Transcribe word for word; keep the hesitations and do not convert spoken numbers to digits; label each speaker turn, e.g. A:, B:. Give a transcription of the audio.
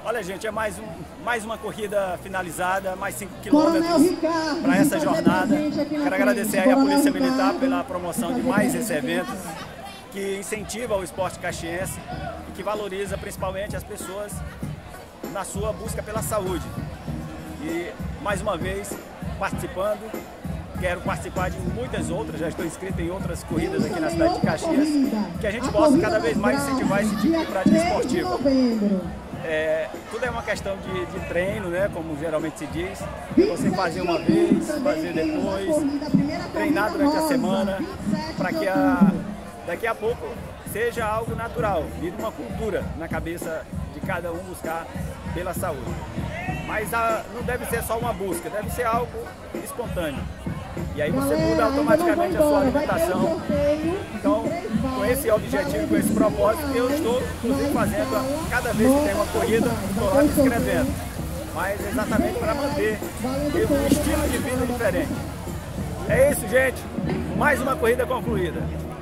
A: Olha, gente, é mais, um, mais uma corrida finalizada, mais cinco quilômetros para essa jornada. Quero agradecer aí a Polícia Militar pela promoção de mais esse evento, que incentiva o esporte caxiense e que valoriza principalmente as pessoas na sua busca pela saúde. E, mais uma vez, participando, quero participar de muitas outras, já estou inscrito em outras corridas aqui na cidade de Caxias, que a gente possa cada vez mais incentivar esse tipo de prática esportiva. É, tudo é uma questão de, de treino, né, como geralmente se diz, você fazer uma vez, fazer depois, treinar durante a semana, para que a, daqui a pouco seja algo natural, vire uma cultura na cabeça de cada um buscar pela saúde. Mas a, não deve ser só uma busca, deve ser algo espontâneo. E aí você muda automaticamente a sua alimentação. Então, com esse objetivo, com esse propósito, eu estou, inclusive, fazendo, cada vez que tem uma corrida, estou lá me inscrevendo. Mas exatamente para manter um estilo de vida diferente. É isso, gente. Mais uma corrida concluída.